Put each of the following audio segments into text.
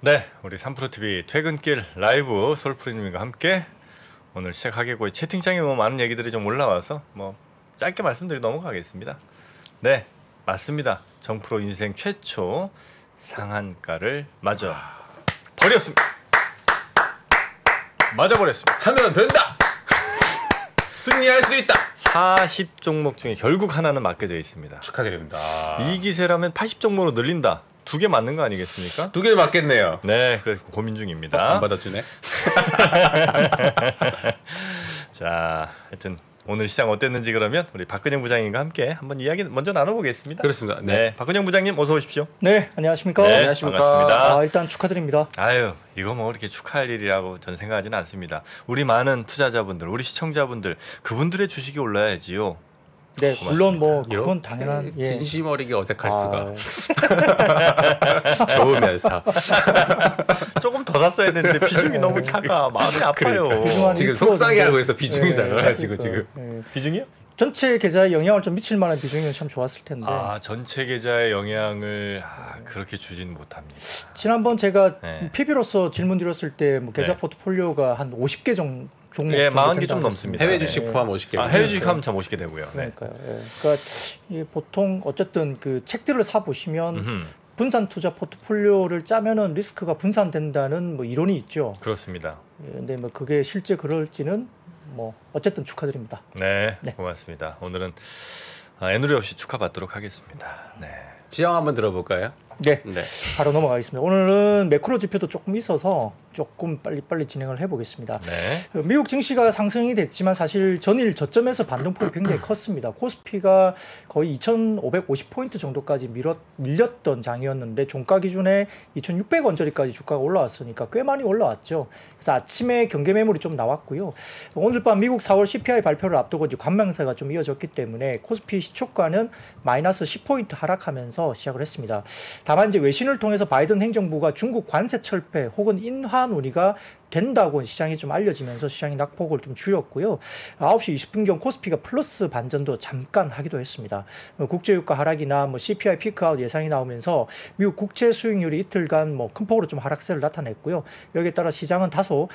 네, 우리 3프로TV 퇴근길 라이브 솔프리님과 함께 오늘 시작하겠고, 채팅창에 뭐 많은 얘기들이 좀 올라와서 뭐 짧게 말씀드리고 넘어가겠습니다. 네, 맞습니다. 정프로 인생 최초 상한가를 버렸습니다. 맞아버렸습니다. 하면 된다. 승리할 수 있다. 40 종목 중에 결국 하나는 맞게 되어 있습니다. 축하드립니다. 이 기세라면 80 종목으로 늘린다. 2개 맞는 거 아니겠습니까? 2개 맞겠네요. 네, 그래서 고민 중입니다. 안 받아주네. 자, 하여튼 오늘 시장 어땠는지 그러면 우리 박근영 부장님과 함께 한번 이야기 먼저 나눠보겠습니다. 그렇습니다. 네, 박근영 부장님 어서 오십시오. 네, 안녕하십니까? 네, 안녕하십니까? 반갑습니다. 일단 축하드립니다. 아유, 이거 뭐 그렇게 축하할 일이라고 저는 생각하지는 않습니다. 우리 많은 투자자분들, 우리 시청자분들, 그분들의 주식이 올라야지요. 네, 고맙습니다. 물론 뭐 그건 당연한. 예. 진심 어리게 어색할 수가. 좋으면서 조금 더 샀어야 되는데 비중이 너무 작아. 마음이 아파요. 지금 속상해하고 있어. 비중이 작아가지고 그러니까, 지금. 비중이요? 전체 계좌에 영향을 좀 미칠 만한 비중이면 참 좋았을 텐데. 전체 계좌에 영향을 그렇게 주진 못합니다. 지난번 제가 네. PB로서 질문 드렸을 때 뭐 계좌 네. 포트폴리오가 한 50개 종목 예, 정도 40개 좀 된다고 넘습니다. 해외 했습니다. 주식 포함 50개. 해외 주식 하면 참 50개 되고요. 네. 그러니까요. 예. 그러니까 이 보통 어쨌든 그 책들을 사 보시면 분산 투자 포트폴리오를 짜면은 리스크가 분산된다는 뭐 이론이 있죠. 그렇습니다. 예, 근데 뭐 그게 실제 그럴지는 뭐 어쨌든 축하드립니다. 네, 네. 고맙습니다. 오늘은 애누리 없이 축하받도록 하겠습니다. 네. 지형 한번 들어볼까요? 네, 네. 바로 넘어가겠습니다. 오늘은 매크로 지표도 조금 있어서 조금 빨리 진행을 해보겠습니다. 네. 미국 증시가 상승이 됐지만 사실 전일 저점에서 반등폭이 굉장히 컸습니다. 코스피가 거의 2,550포인트 정도까지 밀렸던 장이었는데 종가 기준에 2,600원짜리까지 주가가 올라왔으니까 꽤 많이 올라왔죠. 그래서 아침에 경계 매물이 좀 나왔고요. 오늘 밤 미국 4월 CPI 발표를 앞두고 이제 관망세가 좀 이어졌기 때문에 코스피 시초가는 마이너스 10포인트 하락하면서 시작을 했습니다. 다만 이제 외신을 통해서 바이든 행정부가 중국 관세 철폐 혹은 인하 논의가 된다고 시장이 좀 알려지면서 시장이 낙폭을 좀 줄였고요. 9시 20분경 코스피가 플러스 반전도 잠깐 하기도 했습니다. 국제유가 하락이나 뭐 CPI 피크아웃 예상이 나오면서 미국 국채 수익률이 이틀간 뭐 큰 폭으로 좀 하락세를 나타냈고요. 여기에 따라 시장은 다소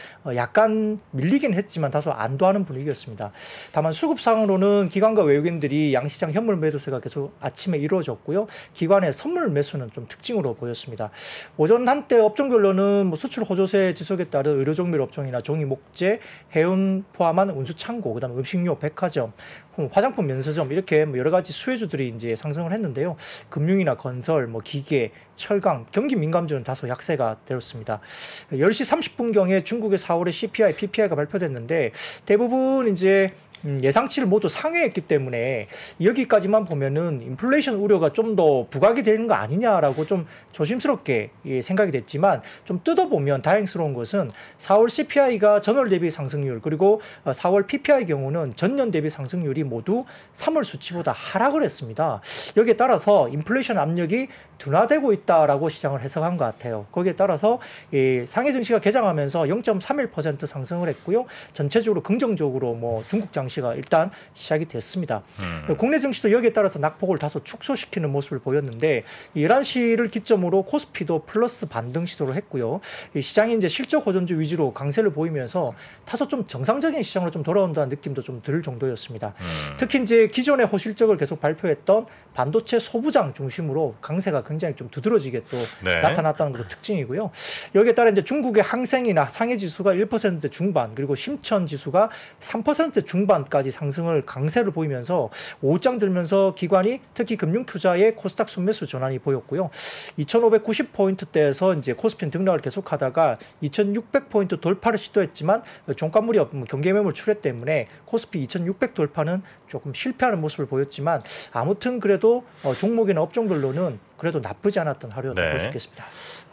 약간 밀리긴 했지만 다소 안도하는 분위기였습니다. 다만 수급상으로는 기관과 외국인들이 양시장 현물 매도세가 계속 아침에 이루어졌고요. 기관의 선물 매수는 좀 특징으로 보였습니다. 오전 한때 업종별로는 뭐 수출 호조세 지속에 따른 의료종밀 업종이나 종이 목재, 해운 포함한 운수 창고, 그다음에 음식료, 백화점, 화장품 면세점 이렇게 뭐 여러 가지 수혜주들이 이제 상승을 했는데요. 금융이나 건설, 뭐 기계, 철강, 경기 민감주는 다소 약세가 되었습니다. 10시 30분경에 중국의 4월의 CPI, PPI가 발표됐는데 대부분 이제 예상치를 모두 상회했기 때문에 여기까지만 보면은 인플레이션 우려가 좀 더 부각이 되는 거 아니냐라고 좀 조심스럽게 생각이 됐지만 좀 뜯어보면 다행스러운 것은 4월 CPI가 전월 대비 상승률 그리고 4월 PPI 경우는 전년 대비 상승률이 모두 3월 수치보다 하락을 했습니다. 여기에 따라서 인플레이션 압력이 둔화되고 있다라고 시장을 해석한 것 같아요. 거기에 따라서 상해 증시가 개장하면서 0.31% 상승을 했고요. 전체적으로 긍정적으로 뭐 중국 장시가 일단 시작이 됐습니다. 국내 증시도 여기에 따라서 낙폭을 다소 축소시키는 모습을 보였는데 11시를 기점으로 코스피도 플러스 반등 시도를 했고요. 시장이 이제 실적 호전주 위주로 강세를 보이면서 다소 좀 정상적인 시장으로 좀 돌아온다는 느낌도 좀 들 정도였습니다. 특히 이제 기존의 호실적을 계속 발표했던 반도체 소부장 중심으로 강세가 굉장히 좀 두드러지게 또 나타났다는 것도 특징이고요. 여기에 따라 이제 중국의 항생이나 상해 지수가 1% 중반 그리고 심천 지수가 3% 중반까지 상승을 강세를 보이면서 오후장 들면서 기관이 특히 금융 투자의 코스닥 순매수 전환이 보였고요. 2,590포인트대에서 이제 코스피는 등락을 계속하다가 2,600포인트 돌파를 시도했지만 종가 무렵 경계 매물 출회 때문에 코스피 2,600 돌파는 조금 실패하는 모습을 보였지만 아무튼 그래도 종목이나 업종별로는 그래도 나쁘지 않았던 하루였다고 볼 수 있겠습니다.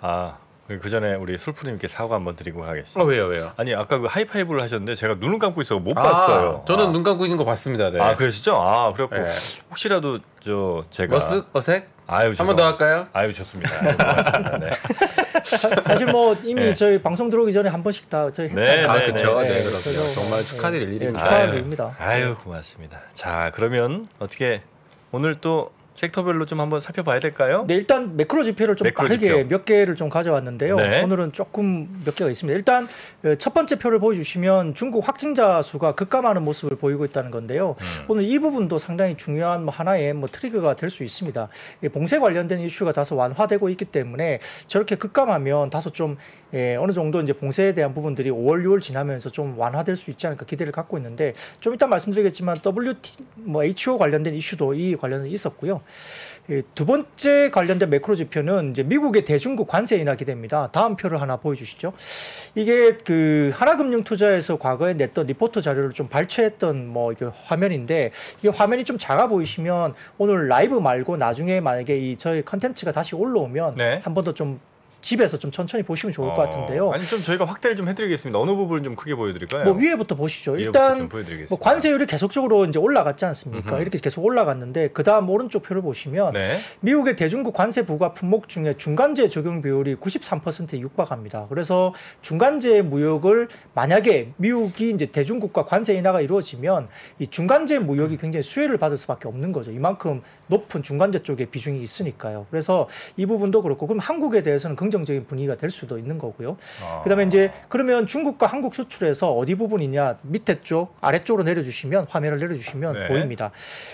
그 전에 우리 술프님께 사과 한번 드리고 가겠습니다. 왜요? 아니 아까 그 하이파이브를 하셨는데 제가 눈을 감고 있어 못 봤어요. 저는 눈 감고 있는 거 봤습니다. 네. 그러시죠? 그래갖고 혹시라도 제가 어색? 아유, 한 번 더 할까요? 아유 좋습니다. 고맙습니다. 네. 사실 뭐 이미 저희 방송 들어오기 전에 한 번씩 다 저희 했잖아요. 그렇죠. 네, 그래서 그렇죠. 정말 축하드릴 일입니다. 축하드립니다. 아유 고맙습니다. 자 그러면 어떻게 오늘 또 섹터별로 좀 한번 살펴봐야 될까요? 네, 일단 매크로 지표를 좀 매크로 빠르게 지표. 몇 개를 좀 가져왔는데요. 네. 오늘은 조금 몇 개가 있습니다. 일단 첫 번째 표를 보여주시면 중국 확진자 수가 급감하는 모습을 보이고 있다는 건데요. 오늘 이 부분도 상당히 중요한 뭐 하나의 뭐 트리거가 될 수 있습니다. 봉쇄 관련된 이슈가 다소 완화되고 있기 때문에 저렇게 급감하면 다소 좀 어느 정도 이제 봉쇄에 대한 부분들이 5월, 6월 지나면서 좀 완화될 수 있지 않을까 기대를 갖고 있는데 좀 이따 말씀드리겠지만 WHO 관련된 이슈도 이 관련은 있었고요. 두 번째 관련된 매크로 지표는 이제 미국의 대중국 관세 인하 기대입니다. 다음 표를 하나 보여주시죠. 이게 그 하나금융투자에서 과거에 냈던 리포트 자료를 좀 발췌했던 뭐 이게 화면인데 이게 화면이 좀 작아 보이시면 오늘 라이브 말고 나중에 만약에 이 저희 컨텐츠가 다시 올라오면 네. 한 번 더 좀 집에서 좀 천천히 보시면 좋을 것 같은데요. 아니 좀 저희가 확대를 좀 해드리겠습니다. 어느 부분을 좀 크게 보여드릴까요? 뭐 위에부터 보시죠. 위에부터 일단 좀 보여드리겠습니다. 뭐 관세율이 계속적으로 이제 올라갔지 않습니까? 이렇게 계속 올라갔는데 그 다음 오른쪽 표를 보시면 네. 미국의 대중국 관세 부과 품목 중에 중간재 적용 비율이 93%에 육박합니다. 그래서 중간재 무역을 만약에 미국이 이제 대중국과 관세 인하가 이루어지면 이 중간재 무역이 굉장히 수혜를 받을 수밖에 없는 거죠. 이만큼 높은 중간재 쪽에 비중이 있으니까요. 그래서 이 부분도 그렇고 그럼 한국에 대해서는 긍정적인 분위기가 될 수도 있는 거고요. 그다음에 이제 그러면 중국과 한국 수출에서 어디 부분이냐 밑에 쪽 아래쪽으로 내려주시면 화면을 내려주시면 네. 보입니다.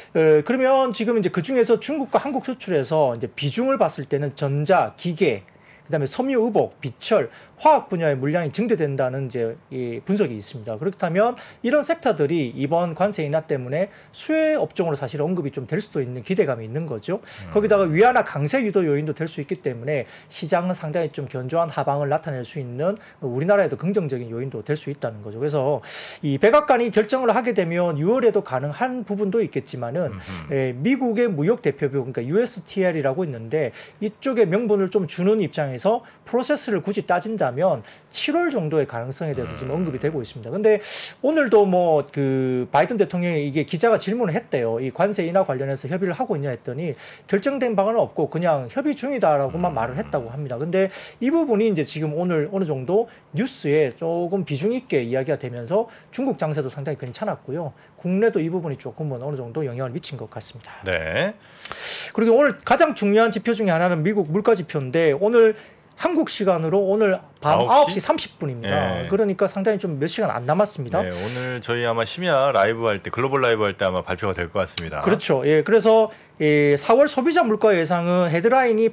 그러면 지금 이제 그 중에서 중국과 한국 수출에서 이제 비중을 봤을 때는 전자, 기계 그다음에 섬유, 의복, 비철, 화학 분야의 물량이 증대된다는 이제 이 분석이 있습니다. 그렇다면 이런 섹터들이 이번 관세 인하 때문에 수혜 업종으로 사실 언급이 좀 될 수도 있는 기대감이 있는 거죠. 거기다가 위안화 강세 유도 요인도 될 수 있기 때문에 시장은 상당히 좀 견조한 하방을 나타낼 수 있는 우리나라에도 긍정적인 요인도 될 수 있다는 거죠. 그래서 이 백악관이 결정을 하게 되면 6월에도 가능한 부분도 있겠지만은 미국의 무역 대표부 그러니까 USTR이라고 있는데 이쪽에 명분을 좀 주는 입장에서 프로세스를 굳이 따진다면 7월 정도의 가능성에 대해서 지금 언급이 되고 있습니다. 근데 오늘도 뭐 그 바이든 대통령이 이게 기자가 질문을 했대요. 이 관세 인하 관련해서 협의를 하고 있냐 했더니 결정된 바는 없고 그냥 협의 중이다라고만 말을 했다고 합니다. 근데 이 부분이 이제 지금 오늘 어느 정도 뉴스에 조금 비중 있게 이야기가 되면서 중국 장세도 상당히 괜찮았고요. 국내도 이 부분이 조금은 어느 정도 영향을 미친 것 같습니다. 네. 그리고 오늘 가장 중요한 지표 중에 하나는 미국 물가 지표인데 오늘 한국 시간으로 오늘 밤 9시 30분입니다. 네. 그러니까 상당히 좀 몇 시간 안 남았습니다. 네, 오늘 저희 아마 심야 라이브 할 때 글로벌 라이브 할 때 아마 발표가 될 것 같습니다. 그렇죠. 예, 그래서 4월 소비자 물가 예상은 헤드라인이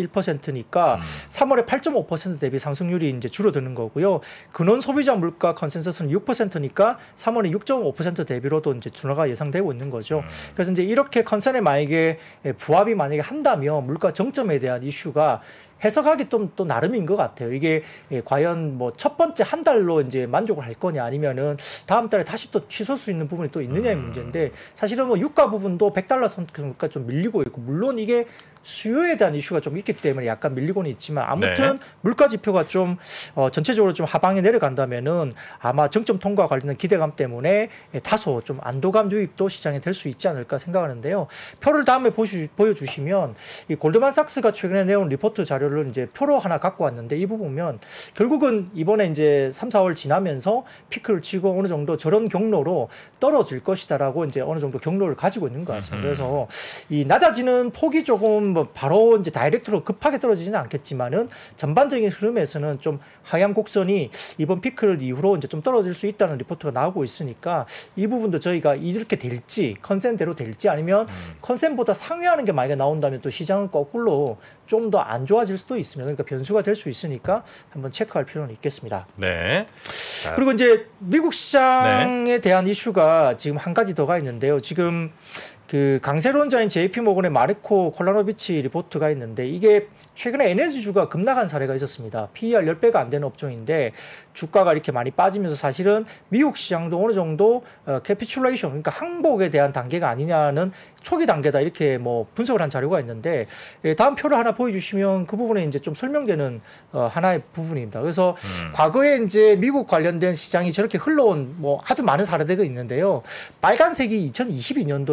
8.1%니까 3월에 8.5% 대비 상승률이 이제 줄어드는 거고요. 근원 소비자 물가 컨센서스는 6%니까 3월에 6.5% 대비로도 이제 둔화가 예상되고 있는 거죠. 그래서 이제 이렇게 컨센에 만약에 부합이 만약에 한다면 물가 정점에 대한 이슈가 해석하기 좀 또 나름인 것 같아요. 이게 과연 뭐 첫 번째 한 달로 이제 만족을 할 거냐 아니면은 다음 달에 다시 또 취소할 수 있는 부분이 또 있느냐의 문제인데 사실은 뭐 유가 부분도 $100 선까지 좀 밀리고 있고 물론 이게 수요에 대한 이슈가 좀 있기 때문에 약간 밀리고는 있지만 아무튼 네. 물가 물가 지표가 좀 전체적으로 좀 하방에 내려간다면은 아마 정점 통과 관련된 기대감 때문에 다소 좀 안도감 유입도 시장에 될 수 있지 않을까 생각하는데요. 표를 다음에 보여주시면 이 골드만삭스가 최근에 내온 리포트 자료를 이제 표로 하나 갖고 왔는데 이 부분 보면 결국은 이번에 이제 3, 4월 지나면서 피크를 치고 어느 정도 저런 경로로 떨어질 것이다라고 이제 어느 정도 경로를 가지고 있는 것 같습니다. 그래서 이 낮아지는 폭이 조금 뭐 바로 이제 다이렉트로 급하게 떨어지지는 않겠지만은 전반적인 흐름에서는 좀 하향 곡선이 이번 피크를 이후로 이제 좀 떨어질 수 있다는 리포트가 나오고 있으니까 이 부분도 저희가 이렇게 될지 컨센대로 될지 아니면 컨센보다 상회하는 게 만약에 나온다면 또 시장은 거꾸로 좀 더 안 좋아질 수도 있습니다. 그러니까 변수가 될 수 있으니까 한번 체크할 필요는 있겠습니다. 네. 자, 그리고 이제 미국 시장에 대한 이슈가 지금 한 가지 더가 있는데요. 지금 그 강세론자인 JP모건의 마르코 콜라노비치 리포트가 있는데 이게 최근에 에너지주가 급락한 사례가 있었습니다. PER 10배가 안 되는 업종인데 주가가 이렇게 많이 빠지면서 사실은 미국 시장도 어느 정도 캐피출레이션 그러니까 항복에 대한 단계가 아니냐는 초기 단계다 이렇게 뭐 분석을 한 자료가 있는데 다음 표를 하나 보여주시면 그 부분에 이제 좀 설명되는 하나의 부분입니다. 그래서 과거에 이제 미국 관련된 시장이 저렇게 흘러온 뭐 아주 많은 사례들이 있는데요. 빨간색이 2022년도 지금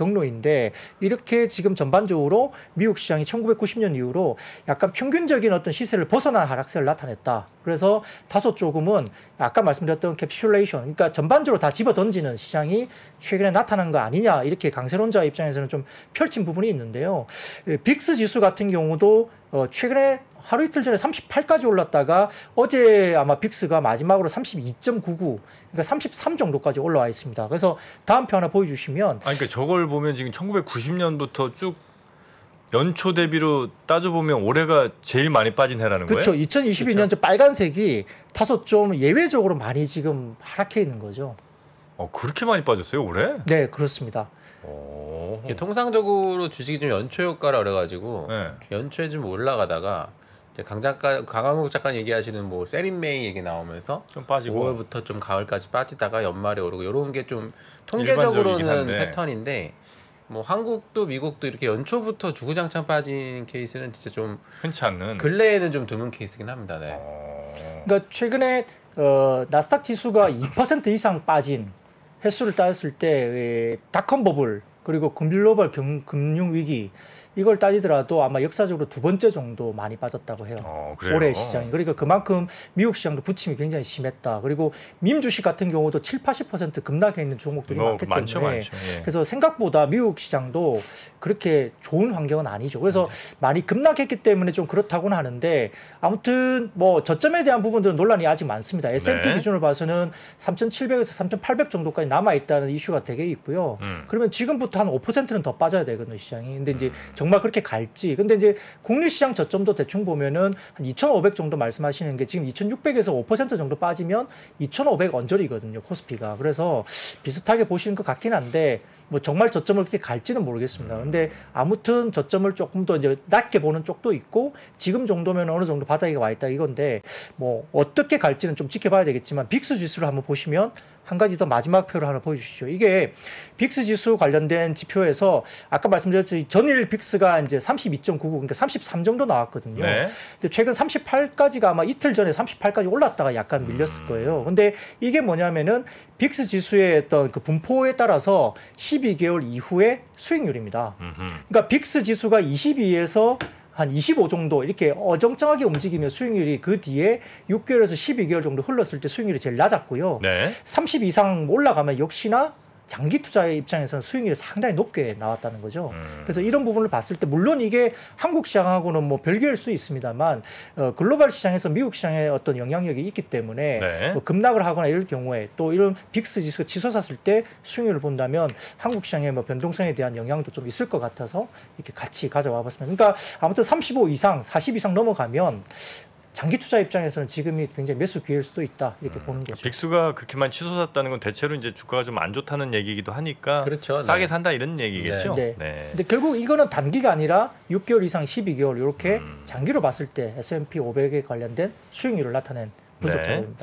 경로인데 이렇게 지금 전반적으로 미국 시장이 1990년 이후로 약간 평균적인 어떤 시세를 벗어난 하락세를 나타냈다. 그래서 다소 조금은 아까 말씀드렸던 캡슐레이션, 그러니까 전반적으로 다 집어 던지는 시장이 최근에 나타난 거 아니냐, 이렇게 강세론자 입장에서는 좀 펼친 부분이 있는데요. 빅스 지수 같은 경우도 최근에 하루 이틀 전에 38까지 올랐다가 어제 아마 빅스가 마지막으로 32.99, 그러니까 33 정도까지 올라와 있습니다. 그래서 다음 표 하나 보여주시면, 아니, 그러니까 저걸 보면 지금 1990년부터 쭉 연초 대비로 따져보면 올해가 제일 많이 빠진 해라는 거예요? 그렇죠. 2022년 저 빨간색이 다소 좀 예외적으로 많이 지금 하락해 있는 거죠. 그렇게 많이 빠졌어요 올해? 네, 그렇습니다. 이게 통상적으로 주식이 좀 연초 효과라 그래가지고 네. 연초에 좀 올라가다가 이제 강강국 작가 얘기하시는 뭐 세린메이 얘기 나오면서 좀 빠지고 5월부터 좀 가을까지 빠지다가 연말에 오르고 이런 게 좀 일반적이긴 통계적으로는 한데. 패턴인데 뭐 한국도 미국도 이렇게 연초부터 주구장창 빠진 케이스는 진짜 좀 흔치 않는. 근래에는 좀 드문 케이스긴 합니다. 네. 그러니까 최근에 나스닥 지수가 2% 이상 빠진 횟수를 따졌을 때 닷컴 버블 그리고 글로벌 금융 위기 이걸 따지더라도 아마 역사적으로 두 번째 정도 많이 빠졌다고 해요. 그래요? 올해 시장이. 그러니까 그만큼 미국 시장도 부침이 굉장히 심했다. 그리고 밈 주식 같은 경우도 7, 80% 급락해 있는 종목들이 많기 때문에 많죠. 예. 그래서 생각보다 미국 시장도 그렇게 좋은 환경은 아니죠. 그래서 많이 급락했기 때문에 좀 그렇다고는 하는데 아무튼 뭐 저점에 대한 부분들은 논란이 아직 많습니다. S&P 네. 기준으로 봐서는 3,700에서 3,800 정도까지 남아 있다는 이슈가 되게 있고요. 그러면 지금부터 한 5%는 더 빠져야 되거든요, 시장이. 근데 이제 정말 그렇게 갈지. 근데 이제 국내시장 저점도 대충 보면은 한 2,500 정도 말씀하시는 게 지금 2,600에서 5% 정도 빠지면 2,500 언저리거든요, 코스피가. 그래서 비슷하게 보시는 것 같긴 한데 뭐 정말 저점을 그렇게 갈지는 모르겠습니다. 근데 아무튼 저점을 조금 더 이제 낮게 보는 쪽도 있고 지금 정도면 어느 정도 바닥에 와 있다 이건데 뭐 어떻게 갈지는 좀 지켜봐야 되겠지만 빅스 지수를 한번 보시면 한 가지 더 마지막 표를 하나 보여주시죠. 이게 빅스 지수 관련된 지표에서 아까 말씀드렸듯이 전일 빅스가 이제 32.99 그러니까 33 정도 나왔거든요. 네. 근데 최근 38까지가 아마 이틀 전에 38까지 올랐다가 약간 밀렸을 거예요. 근데 이게 뭐냐면은 빅스 지수의 어떤 그 분포에 따라서 12개월 이후의 수익률입니다. 그러니까 빅스 지수가 22에서 한 25 정도 이렇게 어정쩡하게 움직이면 수익률이 그 뒤에 6개월에서 12개월 정도 흘렀을 때 수익률이 제일 낮았고요. 네. 30 이상 올라가면 역시나 장기 투자의 입장에서는 수익률이 상당히 높게 나왔다는 거죠. 그래서 이런 부분을 봤을 때 물론 이게 한국 시장하고는 뭐 별개일 수 있습니다만 글로벌 시장에서 미국 시장에 어떤 영향력이 있기 때문에 네. 뭐 급락을 하거나 이럴 경우에 또 이런 빅스 지수가 치솟았을 때 수익률을 본다면 한국 시장의 뭐 변동성에 대한 영향도 좀 있을 것 같아서 이렇게 같이 가져와 봤습니다. 그러니까 아무튼 35 이상, 40 이상 넘어가면 장기 투자 입장에서는 지금이 굉장히 매수 기회일 수도 있다 이렇게 보는 거죠. 빅스가 그렇게만 치솟았다는 건 대체로 이제 주가가 좀 안 좋다는 얘기이기도 하니까 그렇죠. 싸게 네. 산다 이런 얘기겠죠. 네. 네. 근데 결국 이거는 단기가 아니라 6개월 이상 12개월 이렇게 장기로 봤을 때 S&P 500에 관련된 수익률을 나타낸 분석 네. 결과입니다.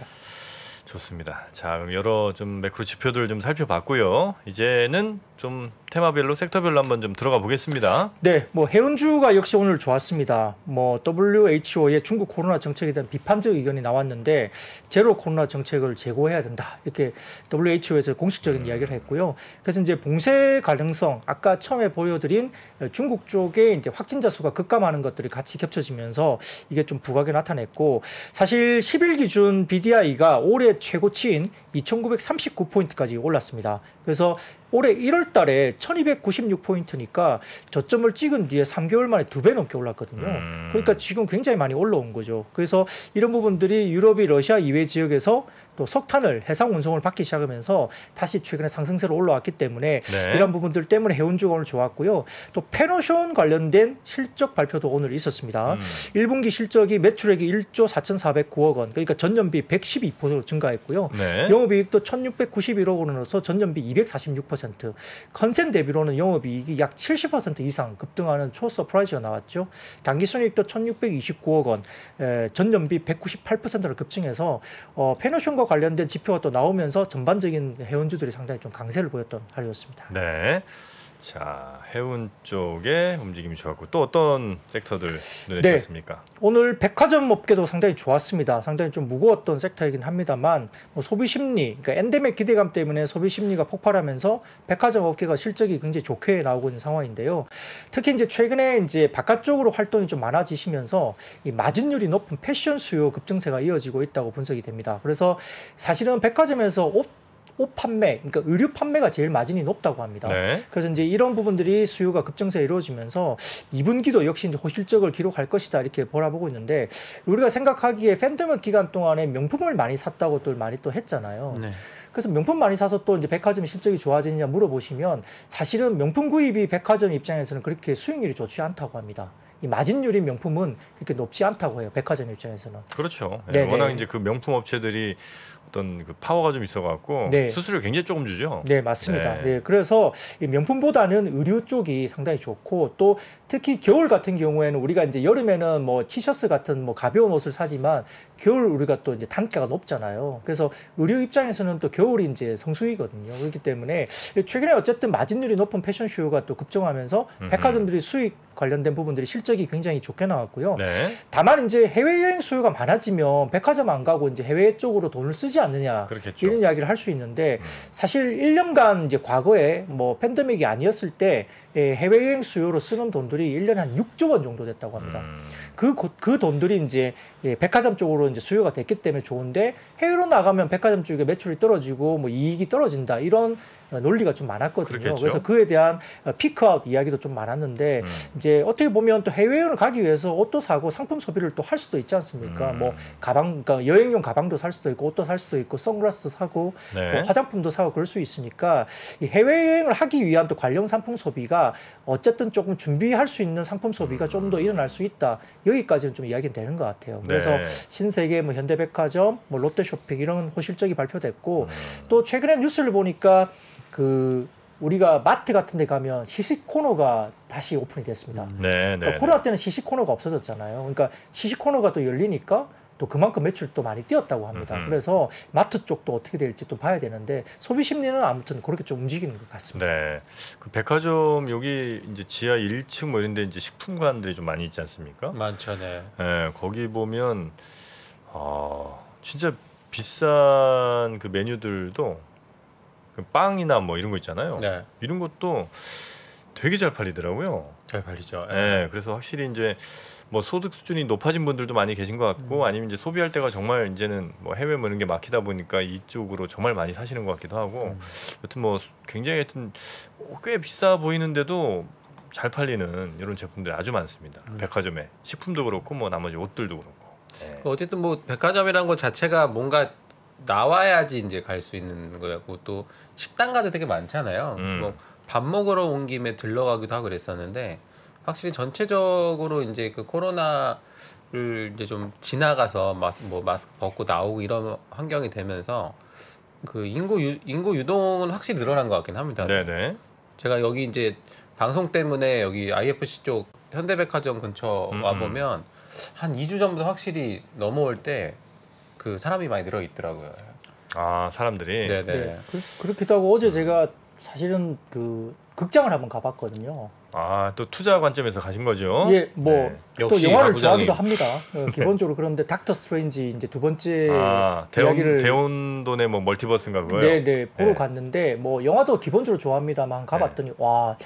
좋습니다. 자, 그럼 여러 좀 매크로 지표들 좀 살펴봤고요. 이제는 좀 테마별로 섹터별로 한번 좀 들어가 보겠습니다. 네, 뭐 해운주가 역시 오늘 좋았습니다. 뭐 WHO의 중국 코로나 정책에 대한 비판적 의견이 나왔는데 제로 코로나 정책을 재고해야 된다 이렇게 WHO에서 공식적인 이야기를 했고요. 그래서 이제 봉쇄 가능성 아까 처음에 보여드린 중국 쪽에 이제 확진자 수가 급감하는 것들이 같이 겹쳐지면서 이게 좀 부각이 나타냈고 사실 10일 기준 BDI가 올해 최고치인 2,939포인트까지 올랐습니다. 그래서 올해 1월 달에 1,296포인트니까 저점을 찍은 뒤에 3개월 만에 2배 넘게 올랐거든요. 그러니까 지금 굉장히 많이 올라온 거죠. 그래서 이런 부분들이 유럽이 러시아 이외 지역에서 또 석탄을 해상 운송을 받기 시작하면서 다시 최근에 상승세로 올라왔기 때문에 네. 이런 부분들 때문에 해운주가 오늘 좋았고요. 또 페노션 관련된 실적 발표도 오늘 있었습니다. 1분기 실적이 매출액이 1조 4,409억 원, 그러니까 전년비 112% 증가했고요. 네. 영업이익도 1,691억 원으로서 전년비 246%, 컨센 대비로는 영업이익이 약 70% 이상 급등하는 초서프라이즈가 나왔죠. 당기순이익도 1,629억 원, 전년비 198%를 급증해서 페노션과 관련된 지표가 또 나오면서 전반적인 해운주들이 상당히 좀 강세를 보였던 하루였습니다. 네. 자, 해운 쪽에 움직임이 좋았고 또 어떤 섹터들 눈에 네. 띄었습니까? 오늘 백화점 업계도 상당히 좋았습니다. 상당히 좀 무거웠던 섹터이긴 합니다만 뭐 소비 심리, 그러니까 엔데믹 기대감 때문에 소비 심리가 폭발하면서 백화점 업계가 실적이 굉장히 좋게 나오고 있는 상황인데요. 특히 이제 최근에 이제 바깥쪽으로 활동이 좀 많아지시면서 이 마진율이 높은 패션 수요 급증세가 이어지고 있다고 분석이 됩니다. 그래서 사실은 백화점에서 옷 판매, 그러니까 의류 판매가 제일 마진이 높다고 합니다. 네. 그래서 이제 이런 부분들이 수요가 급증세 이루어지면서 2분기도 역시 이제 호실적을 기록할 것이다 이렇게 바라보고 있는데 우리가 생각하기에 팬데믹 기간 동안에 명품을 많이 샀다고 또 많이 또 했잖아요. 네. 그래서 명품 많이 사서 또 이제 백화점 실적이 좋아지느냐 물어보시면 사실은 명품 구입이 백화점 입장에서는 그렇게 수익률이 좋지 않다고 합니다. 이 마진율인 명품은 그렇게 높지 않다고 해요. 백화점 입장에서는. 그렇죠. 예, 네네. 워낙 이제 그 명품 업체들이 어떤 그 파워가 좀 있어갖고 네. 수수료 굉장히 조금 주죠. 네, 맞습니다. 네. 네, 그래서 이 명품보다는 의류 쪽이 상당히 좋고 또 특히 겨울 같은 경우에는 우리가 이제 여름에는 뭐 티셔츠 같은 뭐 가벼운 옷을 사지만 겨울 우리가 또 이제 단가가 높잖아요. 그래서 의류 입장에서는 또 겨울이 이제 성수기거든요. 그렇기 때문에 최근에 어쨌든 마진율이 높은 패션 쇼가 또 급증하면서 백화점들이 수익 관련된 부분들이 실적이 굉장히 좋게 나왔고요. 네. 다만 이제 해외여행 수요가 많아지면 백화점 안 가고 이제 해외 쪽으로 돈을 쓰지 않느냐 그렇겠죠. 이런 이야기를 할 수 있는데 사실 1년간 이제 과거에 뭐 팬데믹이 아니었을 때 해외여행 수요로 쓰는 돈들이 1년에 한 6조 원 정도 됐다고 합니다. 그 돈들이 이제 백화점 쪽으로 이제 수요가 됐기 때문에 좋은데 해외로 나가면 백화점 쪽에 매출이 떨어지고 뭐 이익이 떨어진다 이런 논리가 좀 많았거든요. 그렇겠죠. 그래서 그에 대한 피크아웃 이야기도 좀 많았는데 이제 어떻게 보면 또 해외여행을 가기 위해서 옷도 사고 상품 소비를 또 할 수도 있지 않습니까? 뭐 가방, 그러니까 여행용 가방도 살 수도 있고 옷도 살 수도 있고 선글라스도 사고 네. 뭐 화장품도 사고 그럴 수 있으니까 이 해외여행을 하기 위한 또 관련 상품 소비가 어쨌든 조금 준비할 수 있는 상품 소비가 좀 더 일어날 수 있다. 여기까지는 좀 이야기는 되는 것 같아요. 그래서 네. 신세계, 뭐 현대백화점, 뭐 롯데쇼핑 이런 호실적이 발표됐고 또 최근에 뉴스를 보니까 그 우리가 마트 같은 데 가면 시식 코너가 다시 오픈이 됐습니다. 네, 네. 그러니까 코로나 때는 시식 코너가 없어졌잖아요. 그러니까 시식 코너가 또 열리니까 또 그만큼 매출도 많이 뛰었다고 합니다. 그래서 마트 쪽도 어떻게 될지 또 봐야 되는데 소비 심리는 아무튼 그렇게 좀 움직이는 것 같습니다. 네. 그 백화점 여기 이제 지하 1층 뭐 이런 데 이제 식품관들이 좀 많이 있지 않습니까? 많죠, 네. 예, 거기 보면 진짜 비싼 그 메뉴들도 그 빵이나 뭐 이런 거 있잖아요. 네. 이런 것도 되게 잘 팔리더라고요. 잘 팔리죠. 예, 그래서 확실히 이제 뭐 소득 수준이 높아진 분들도 많이 계신 것 같고 아니면 이제 소비할 때가 정말 이제는 뭐 해외 뭐 이런 게 막히다 보니까 이쪽으로 정말 많이 사시는 것 같기도 하고 여튼 뭐 굉장히 하여튼 꽤 비싸 보이는데도 잘 팔리는 이런 제품들이 아주 많습니다. 백화점에 식품도 그렇고 뭐 나머지 옷들도 그렇고. 네. 어쨌든 뭐 백화점이라는 것 자체가 뭔가 나와야지 이제 갈 수 있는 거고 또 식당 가도 되게 많잖아요. 그래서 뭐 밥 먹으러 온 김에 들러가기도 하고 그랬었는데 확실히 전체적으로 이제 그 코로나를 이제 좀 지나가서 마스크 벗고 나오고 이런 환경이 되면서 그 인구 유동은 확실히 늘어난 것 같긴 합니다. 네네. 제가 여기 이제 방송 때문에 여기 IFC 쪽 현대백화점 근처 와 보면 한 2주 전부터 확실히 넘어올 때 그 사람이 많이 늘어 있더라고요. 아 사람들이. 네네. 네. 그렇기도 하고 어제 제가 사실은 그 극장을 한번 가봤거든요. 아 또 투자 관점에서 가신 거죠? 예, 뭐 네. 또 역시 영화를 가부장님. 좋아하기도 합니다. 기본적으로 그런데 닥터 스트레인지 이제 두 번째 이야기를 대혼돈의 뭐 멀티버스인가 그거요? 네네 보러 네. 갔는데 뭐 영화도 기본적으로 좋아합니다만 가봤더니 와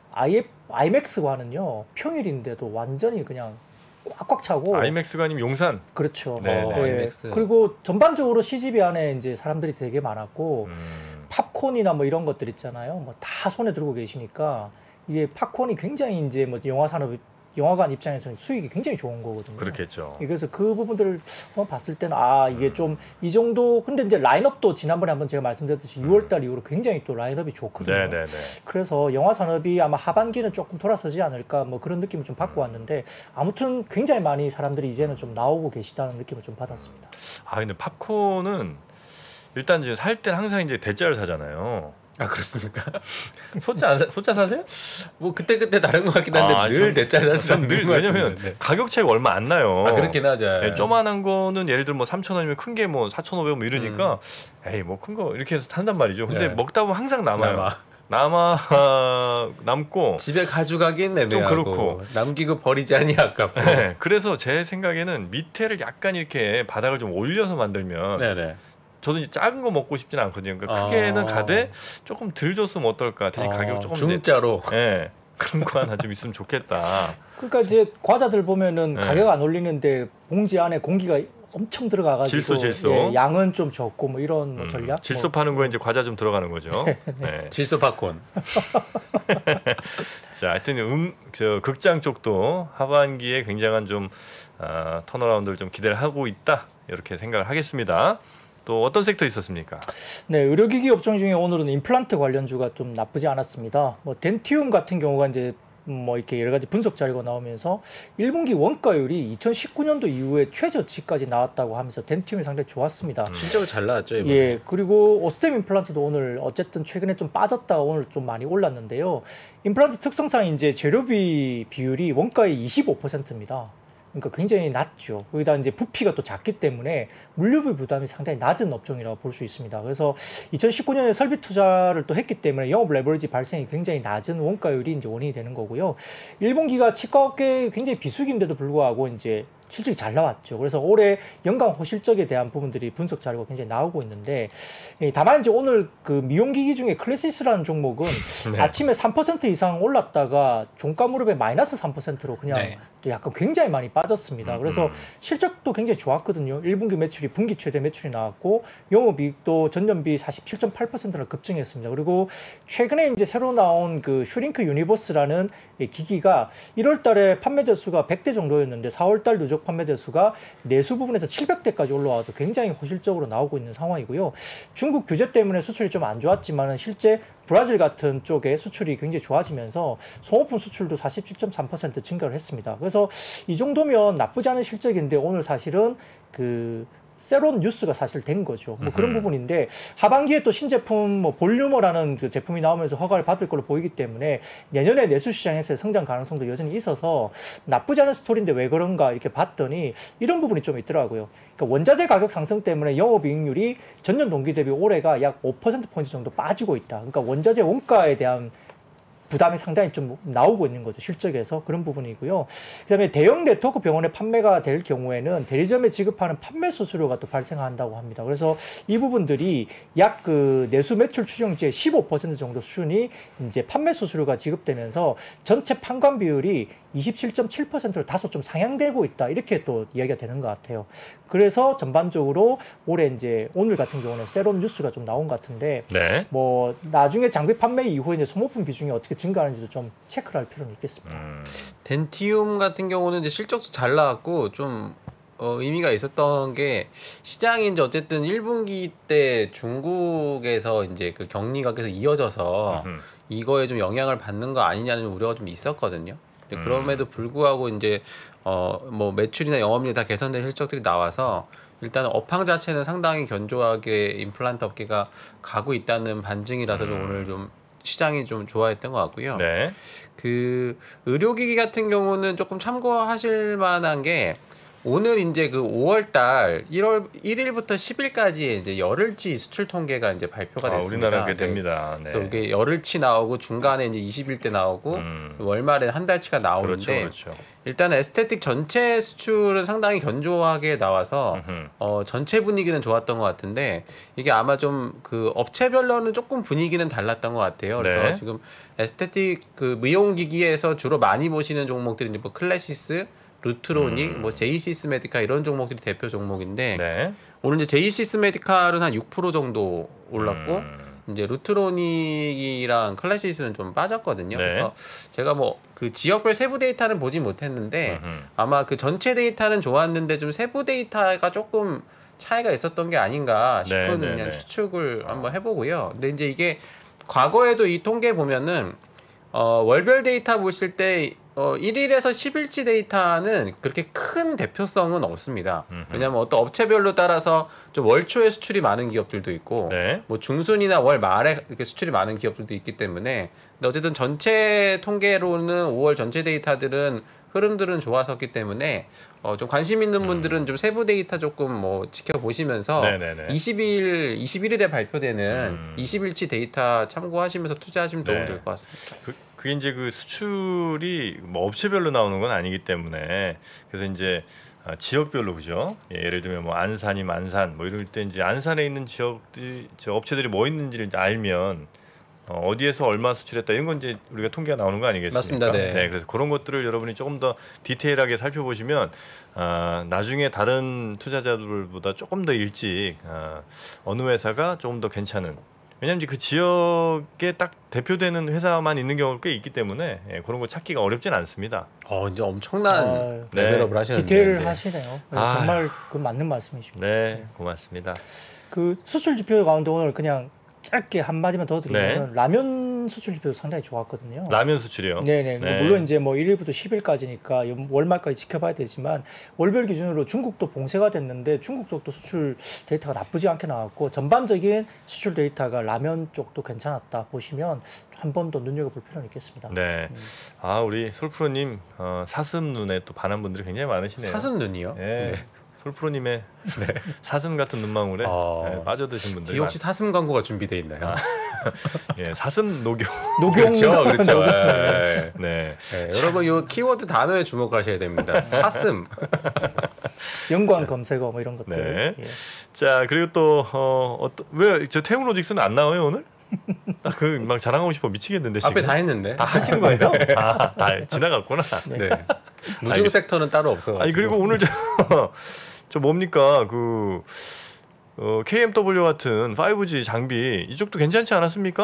아이맥스관은요 평일인데도 완전히 그냥 꽉꽉 차고 아이맥스가 아니면 용산. 그렇죠. 네, 네. 아이맥스. 그리고 전반적으로 CGV 안에 이제 사람들이 되게 많았고 팝콘이나 뭐 이런 것들 있잖아요. 뭐 다 손에 들고 계시니까 이게 팝콘이 굉장히 이제 뭐 영화관 입장에서는 수익이 굉장히 좋은 거거든요. 그렇겠죠. 그래서 그 부분들을 봤을 때는 이게 좀 이 정도 근데 이제 라인업도 지난번에 한번 제가 말씀드렸듯이 6월달 이후로 굉장히 또 라인업이 좋거든요. 네네네. 그래서 영화 산업이 아마 하반기는 조금 돌아서지 않을까 뭐 그런 느낌을 좀 받고 왔는데 아무튼 굉장히 많이 사람들이 이제는 좀 나오고 계시다는 느낌을 좀 받았습니다. 아 근데 팝콘은 일단 이제 살 때는 항상 이제 대짜를 사잖아요. 아 그렇습니까? 소짜 사세요? 뭐 그때 다른 것 같긴 한데 늘 대짜 사시는 늘 왜냐면 가격 차이가 얼마 안 나요. 아 그렇긴 하죠. 네, 조만한 거는 예를 들어 뭐 3,000원이면 큰 게 뭐 4,500원 뭐 이러니까 에이 뭐 큰 거 이렇게 해서 산단 말이죠. 근데 네. 먹다 보면 항상 남아요. 남아. 남고 집에 가져가긴 애매하고 그렇고. 남기고 버리자니 아깝고. 네, 그래서 제 생각에는 밑에를 약간 이렇게 바닥을 좀 올려서 만들면 네네. 저도 이제 작은 거 먹고 싶진 않거든요. 그러니까 크게는 가되 조금 덜 줬으면 어떨까. 대신 가격 조금 중짜로. 네, 그런 거 하나 좀 있으면 좋겠다. 그러니까 이제 과자들 보면은 네. 가격 안 올리는데 봉지 안에 공기가 엄청 들어가가지고 질소. 예, 양은 좀 적고 뭐 이런 뭐 전략. 질소 뭐. 파는 거에 이제 과자 좀 들어가는 거죠. 네. 질소 팝콘. 자, 하여튼 저 극장 쪽도 하반기에 굉장한 좀 턴어라운드를 좀 기대를 하고 있다. 이렇게 생각을 하겠습니다. 또 어떤 섹터 있었습니까? 네, 의료기기 업종 중에 오늘은 임플란트 관련주가 좀 나쁘지 않았습니다. 뭐 덴티움 같은 경우가 이제 뭐 이렇게 여러 가지 분석 자료가 나오면서 1분기 원가율이 2019년도 이후에 최저치까지 나왔다고 하면서 덴티움이 상당히 좋았습니다. 실적을 잘 나왔죠 이번에. 예, 그리고 오스템 임플란트도 오늘 어쨌든 최근에 좀 빠졌다가 오늘 좀 많이 올랐는데요. 임플란트 특성상 이제 재료비 비율이 원가의 25%입니다. 그러니까 굉장히 낮죠. 거기다 이제 부피가 또 작기 때문에 물류비 부담이 상당히 낮은 업종이라고 볼 수 있습니다. 그래서 2019년에 설비 투자를 또 했기 때문에 영업 레버리지 발생이 굉장히 낮은 원가율이 이제 원인이 되는 거고요. 1분기가 치과업계 굉장히 비수기인데도 불구하고 이제 실적이 잘 나왔죠. 그래서 올해 연간 호실적에 대한 부분들이 분석 자료가 굉장히 나오고 있는데, 다만 이제 오늘 그 미용기기 중에 클래시스라는 종목은 네. 아침에 3% 이상 올랐다가 종가 무릎에 마이너스 3%로 그냥 네. 또 약간 굉장히 많이 빠졌습니다. 그래서 실적도 굉장히 좋았거든요. 1분기 매출이 분기 최대 매출이 나왔고 영업이익도 전년비 47.8%나 급증했습니다. 그리고 최근에 이제 새로 나온 그 슈링크 유니버스라는 기기가 1월 달에 판매 대수가 100대 정도였는데 4월 달 누적 판매 대수가 내수 부분에서 700대까지 올라와서 굉장히 호실적으로 나오고 있는 상황이고요. 중국 규제 때문에 수출이 좀 안 좋았지만 실제 브라질 같은 쪽에 수출이 굉장히 좋아지면서 소모품 수출도 47.3% 증가를 했습니다. 그래서 이 정도면 나쁘지 않은 실적인데 오늘 사실은 그 새로운 뉴스가 사실 된 거죠. 뭐 그런 부분인데 하반기에 또 신제품 뭐 볼류머라는 그 제품이 나오면서 허가를 받을 걸로 보이기 때문에 내년에 내수 시장에서의 성장 가능성도 여전히 있어서 나쁘지 않은 스토리인데 왜 그런가 이렇게 봤더니 이런 부분이 좀 있더라고요. 그러니까 원자재 가격 상승 때문에 영업이익률이 전년 동기 대비 올해가 약 5%포인트 정도 빠지고 있다. 그러니까 원자재 원가에 대한 부담이 상당히 좀 나오고 있는 거죠. 실적에서 그런 부분이고요. 그다음에 대형 네트워크 병원에 판매가 될 경우에는 대리점에 지급하는 판매 수수료가 또 발생한다고 합니다. 그래서 이 부분들이 약 그 내수 매출 추정치의 15% 정도 수준이 이제 판매 수수료가 지급되면서 전체 판관 비율이 27.7%로 다소 좀 상향되고 있다. 이렇게 또 이야기가 되는 것 같아요. 그래서 전반적으로 올해 이제 오늘 같은 경우는 새로운 뉴스가 좀 나온 것 같은데 네. 뭐 나중에 장비 판매 이후에 이제 소모품 비중이 어떻게 증가하는지도 좀 체크를 할 필요는 있겠습니다. 덴티움 같은 경우는 이제 실적도 잘 나왔고 좀 의미가 있었던 게 시장이 이제 어쨌든 1분기 때 중국에서 이제 그 격리가 계속 이어져서 이거에 좀 영향을 받는 거 아니냐는 우려가 좀 있었거든요. 근데 그럼에도 불구하고 이제 뭐 매출이나 영업률이 다 개선된 실적들이 나와서 일단 업황 자체는 상당히 견조하게 임플란트 업계가 가고 있다는 반증이라서 좀 오늘 좀 시장이 좀 좋아했던 것 같고요. 네. 그 의료기기 같은 경우는 조금 참고하실 만한 게 오늘 이제 그 5월달 1월 1일부터 10일까지 이제 열흘치 수출 통계가 이제 발표가 됐습니다. 우리나라 그게 됩니다. 네. 그래서 이게 열흘치 나오고 중간에 이제 20일 때 나오고 월말에 한 달치가 나오는데 그렇죠. 일단 에스테틱 전체 수출은 상당히 견조하게 나와서 전체 분위기는 좋았던 것 같은데 이게 아마 좀 그 업체별로는 조금 분위기는 달랐던 것 같아요. 그래서 네. 지금 에스테틱 그 미용기기에서 주로 많이 보시는 종목들이 이제 뭐 클래시스, 루트로닉, 뭐 제이시스 메디카 이런 종목들이 대표 종목인데 네. 오늘 이제 제이시스 메디칼은 한 6% 정도 올랐고 이제 루트로닉이랑 클래시스는 좀 빠졌거든요. 네. 그래서 제가 뭐 그 지역별 세부 데이터는 보지 못했는데 아마 그 전체 데이터는 좋았는데 좀 세부 데이터가 조금 차이가 있었던 게 아닌가 싶은 네, 네, 그냥 네. 추측을 한번 해보고요. 근데 이제 이게 과거에도 이 통계 보면은 월별 데이터 보실 때 1일에서 10일치 데이터는 그렇게 큰 대표성은 없습니다. 왜냐하면 어떤 업체별로 따라서 좀 월초에 수출이 많은 기업들도 있고, 네. 뭐 중순이나 월 말에 이렇게 수출이 많은 기업들도 있기 때문에, 근데 어쨌든 전체 통계로는 5월 전체 데이터들은 흐름들은 좋았었기 때문에 좀 관심 있는 분들은 좀 세부 데이터 조금 뭐 지켜보시면서 네네네. 21일에 발표되는 20일치 데이터 참고하시면서 투자하시면 도움이 네. 될 것 같습니다. 그게 이제 그 수출이 뭐 업체별로 나오는 건 아니기 때문에 그래서 이제 지역별로 그죠? 예를 들면 뭐 안산이 안산 뭐 이럴 때 이제 안산에 있는 지역들 저 업체들이 뭐 있는지를 이제 알면 어디에서 얼마 수출했다 이런 건 이제 우리가 통계가 나오는 거 아니겠습니까? 맞습니다. 네. 그래서 그런 것들을 여러분이 조금 더 디테일하게 살펴보시면 나중에 다른 투자자들보다 조금 더 일찍 어느 회사가 조금 더 괜찮은 왜냐하면 이제 그 지역에 딱 대표되는 회사만 있는 경우가 꽤 있기 때문에 그런 거 찾기가 어렵진 않습니다. 이제 엄청난 네. 레벨업을 하시는데 디테일 하시네요. 아. 정말 그 맞는 말씀이십니다. 네, 고맙습니다. 그 수출 지표 가운데 오늘 그냥 짧게 한 마디만 더 드리면 라면 수출 지표도 상당히 좋았거든요. 라면 수출이요. 네네. 네. 물론 이제 뭐 1일부터 10일까지니까 월말까지 지켜봐야 되지만 월별 기준으로 중국도 봉쇄가 됐는데 중국 쪽도 수출 데이터가 나쁘지 않게 나왔고 전반적인 수출 데이터가 라면 쪽도 괜찮았다 보시면 한 번 더 눈여겨볼 필요는 있겠습니다. 네. 우리 솔프로님 사슴 눈에 또 반한 분들이 굉장히 많으시네요. 사슴 눈이요? 네. 솔프로님의 사슴 같은 눈망울에 빠져드신 분들. 혹시 사슴 광고가 준비돼 있나요? 예, 사슴 녹용. 그렇죠, 그렇죠. 네. 네, 여러분 이 키워드 단어에 주목하셔야 됩니다. 사슴. 연관 검색어 뭐 이런 것들. 네. 예. 자 그리고 또 왜 저 태웅로직스는 안 나와요 오늘? 그 막 자랑하고 싶어 미치겠는데 지금. 앞에 다 했는데. 다 하신 거예요? 다 지나갔구나. 네. 무중 섹터는 따로 없어가지고. 아니 그리고 오늘 저 뭡니까 그 KMW 같은 5G 장비 이쪽도 괜찮지 않았습니까?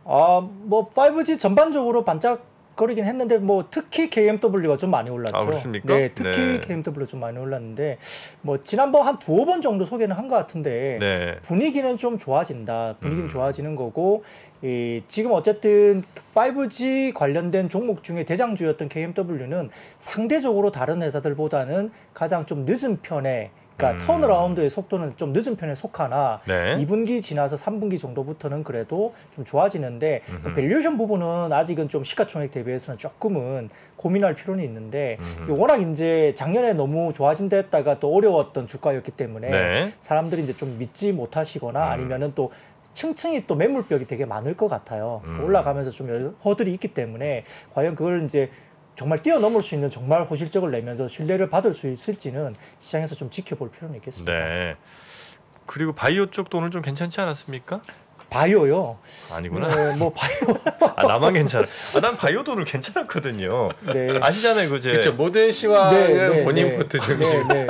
뭐 5G 전반적으로 반짝거리긴 했는데 뭐 특히 KMW가 좀 많이 올랐죠. 그렇습니까? 네, 특히 네. KMW가 좀 많이 올랐는데 뭐 지난번 한 두어 번 정도 소개는 한 것 같은데 네. 분위기는 좀 좋아진다. 분위기는 좋아지는 거고 지금 어쨌든 5G 관련된 종목 중에 대장주였던 KMW는 상대적으로 다른 회사들보다는 가장 좀 늦은 편에 그러니까 턴어라운드의 속도는 좀 늦은 편에 속하나 네. 2분기 지나서 3분기 정도부터는 그래도 좀 좋아지는데 밸류에이션 부분은 아직은 좀 시가총액 대비해서는 조금은 고민할 필요는 있는데 이게 워낙 이제 작년에 너무 좋아진다 했다가 또 어려웠던 주가였기 때문에 네. 사람들이 이제 좀 믿지 못하시거나 아니면은 또 층층이 또 매물벽이 되게 많을 것 같아요. 올라가면서 좀 허들이 있기 때문에 과연 그걸 이제 정말 뛰어넘을 수 있는 정말 호실적을 내면서 신뢰를 받을 수 있을지는 시장에서 좀 지켜볼 필요는 있겠습니다. 네. 그리고 바이오 쪽도 오늘 좀 괜찮지 않았습니까? 바이오요. 아니구나. 네, 뭐 바이오. 나만 괜찮아. 난 바이오도 오늘 괜찮았거든요. 네. 아시잖아요, 그제. 그렇죠. 모든 시황은 본인 네. 포트 중심. 네.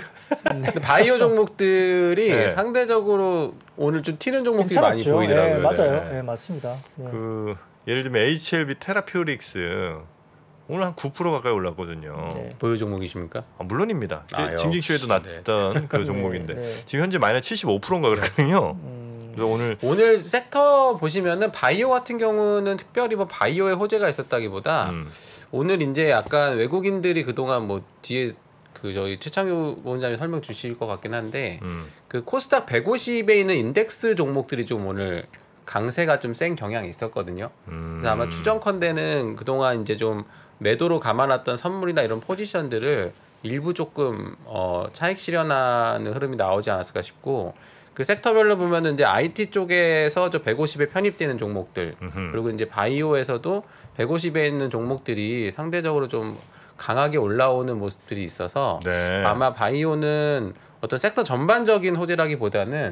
근데 바이오 종목들이 네. 상대적으로 오늘 좀 튀는 종목들이 많이 괜찮았죠. 보이더라고요. 네, 맞아요. 네. 네, 맞습니다. 네. 예를 들면 HLB 테라퓨릭스 오늘 한 9% 가까이 올랐거든요. 네. 보유 종목이십니까? 물론입니다. 역시. 징징쇼에도 났던 그 종목인데 네. 지금 현재 마이너스 75%인가 그렇거든요. 그래서 오늘 섹터 보시면은 바이오 같은 경우는 특별히 뭐 바이오에 호재가 있었다기보다 오늘 이제 약간 외국인들이 그동안 뭐 뒤에 그 저희 최창규 원장님 설명 주실 것 같긴 한데 그 코스닥 150에 있는 인덱스 종목들이 좀 오늘 강세가 좀 센 경향이 있었거든요. 그래서 아마 추정컨대는 그동안 이제 좀 매도로 감아놨던 선물이나 이런 포지션들을 일부 조금 차익 실현하는 흐름이 나오지 않았을까 싶고 그 섹터별로 보면은 이제 IT 쪽에서 저 150에 편입되는 종목들 그리고 이제 바이오에서도 150에 있는 종목들이 상대적으로 좀 강하게 올라오는 모습들이 있어서 네. 아마 바이오는 어떤 섹터 전반적인 호재라기보다는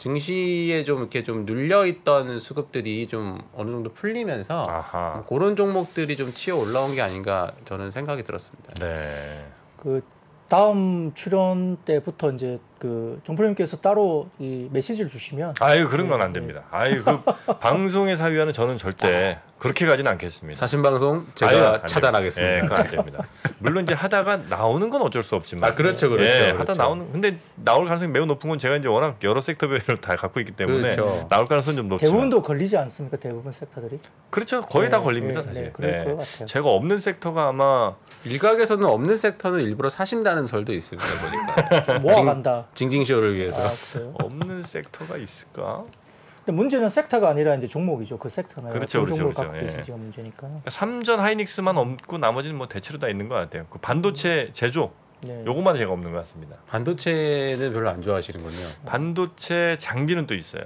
증시에 좀 이렇게 좀 눌려 있던 수급들이 좀 어느 정도 풀리면서 아하. 그런 종목들이 좀 튀어 올라온 게 아닌가 저는 생각이 들었습니다. 네. 그 다음 출연 때부터 이제 그 정프로님께서 따로 이 메시지를 주시면 아유 그런 건 안 됩니다. 아유 그 방송의 사유화는 저는 절대 그렇게 가지는 않겠습니다. 사신 방송 아유, 제가 안 차단하겠습니다. 됩니다. 예, 그건 안 됩니다. 물론 이제 하다가 나오는 건 어쩔 수 없지만. 아 그렇죠, 그렇죠. 예, 그렇죠. 하다 나오는 근데 나올 가능성이 매우 높은 건 제가 이제 워낙 여러 섹터별로 다 갖고 있기 때문에 그렇죠. 나올 가능성은 좀 높지만. 대부분도 걸리지 않습니까? 대부분 섹터들이. 그렇죠. 거의 다 네, 걸립니다, 네, 사실. 네, 그럴 것 같아요. 제가 없는 섹터가 아마 일각에서는 없는 섹터는 일부러 사신다는 설도 있습니다. 보니까 모아간다. 징징쇼를 위해서. 아, 그래요? 없는 섹터가 있을까? 근데 문제는 섹터가 아니라 이제 종목이죠. 그 섹터는 그렇죠, 어떤 종목을 그렇죠, 갖고 그렇죠. 계신지가 문제니까. 삼전 하이닉스만 없고 나머지는 뭐 대체로 다 있는 것 같아요. 그 반도체 제조 네. 요것만 제가 없는 것 같습니다. 반도체는 별로 안 좋아하시는군요. 반도체 장비는 또 있어요.